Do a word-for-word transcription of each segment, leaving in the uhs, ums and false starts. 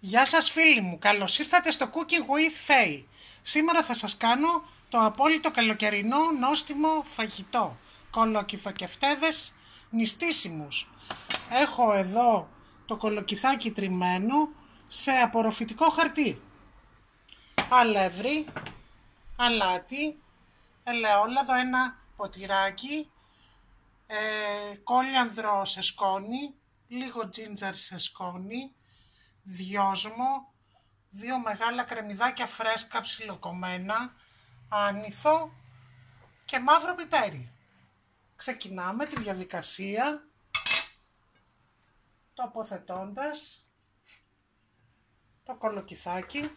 Γεια σας φίλοι μου, καλώς ήρθατε στο Cooking with Faye. Σήμερα θα σας κάνω το απόλυτο καλοκαιρινό νόστιμο φαγητό. Κολοκυθοκεφτέδες νηστίσιμους. Έχω εδώ το κολοκυθάκι τριμμένο σε απορροφητικό χαρτί. Αλεύρι, αλάτι, ελαιόλαδο ένα ποτηράκι, ε, κόλιανδρο σε σκόνη, λίγο τζίντζαρ σε σκόνη, δυόσμο, δύο μεγάλα κρεμμυδάκια φρέσκα ψιλοκομμένα, άνηθο και μαύρο πιπέρι. Ξεκινάμε τη διαδικασία τοποθετώντας το κολοκυθάκι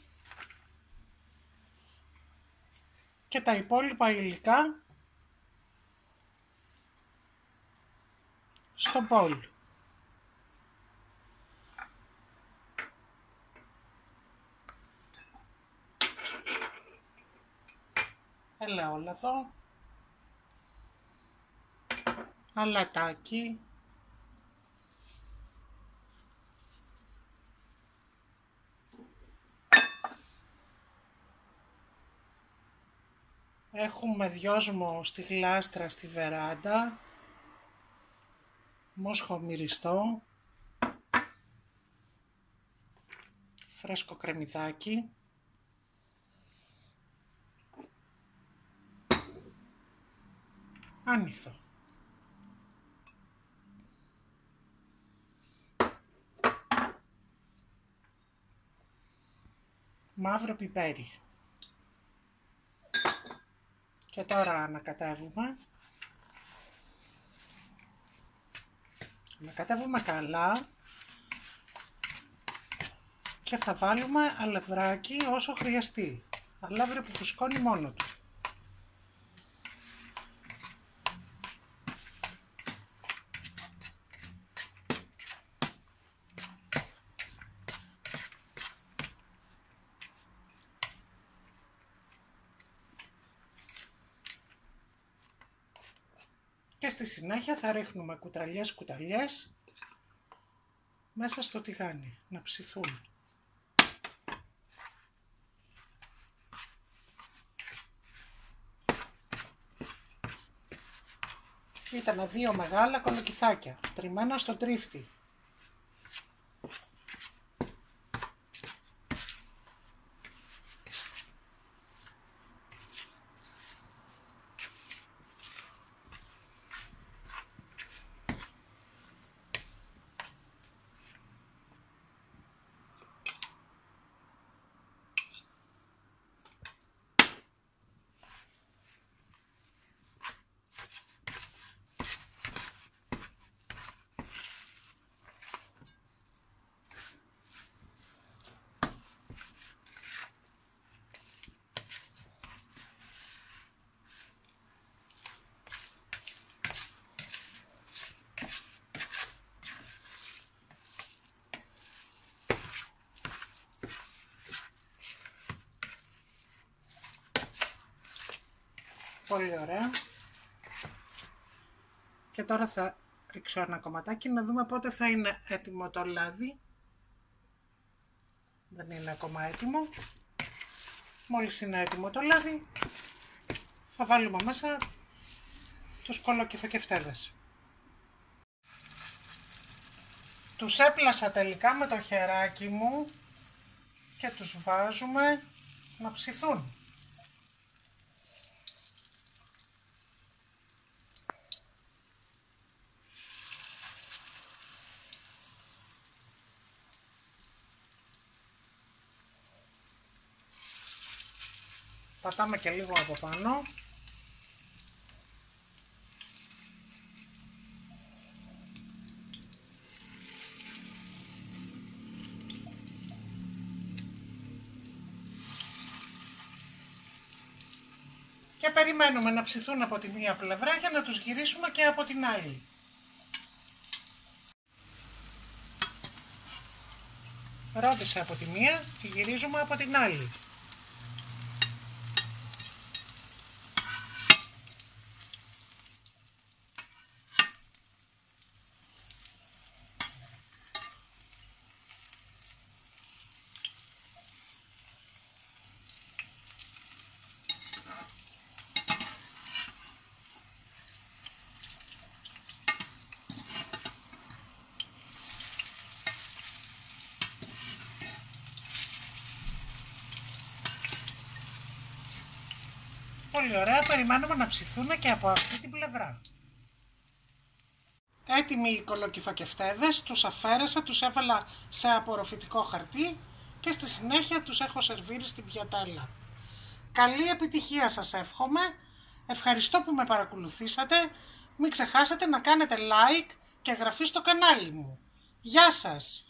και τα υπόλοιπα υλικά στο μπολ. Ελαιόλαδο, αλατάκι, έχουμε δυόσμο στη γλάστρα στη βεράντα, μόσχο μυριστό, φρέσκο κρεμμυδάκι, άνηθο. Μαύρο πιπέρι. Και τώρα ανακατεύουμε. Ανακατεύουμε καλά και θα βάλουμε αλευράκι όσο χρειαστεί. Αλεύρι που φουσκώνει μόνο του. Και στη συνέχεια θα ρίχνουμε κουταλιές κουταλιές μέσα στο τηγάνι να ψηθούν. Ήτανε δύο μεγάλα κολοκυθάκια τριμμένα στο τρίφτη. Πολύ ωραία. Και τώρα θα ρίξω ένα κομματάκι να δούμε πότε θα είναι έτοιμο το λάδι. Δεν είναι ακόμα έτοιμο. Μόλις είναι έτοιμο το λάδι θα βάλουμε μέσα τους κολοκυθοκεφτέδες. Τους έπλασα τελικά με το χεράκι μου και τους βάζουμε να ψηθούν. Πατάμε και λίγο από πάνω. Και περιμένουμε να ψηθούν από τη μία πλευρά για να τους γυρίσουμε και από την άλλη. Ρόδισε από τη μία και γυρίζουμε από την άλλη. πολύ ωραία, περιμένουμε να ψηθούν και από αυτή την πλευρά. Έτοιμοι οι κολοκυθοκεφτέδες, τους αφαίρεσα, τους έβαλα σε απορροφητικό χαρτί και στη συνέχεια τους έχω σερβίρει στην πιατέλα. Καλή επιτυχία σας εύχομαι, ευχαριστώ που με παρακολουθήσατε, μην ξεχάσετε να κάνετε like και εγγραφή στο κανάλι μου. Γεια σας!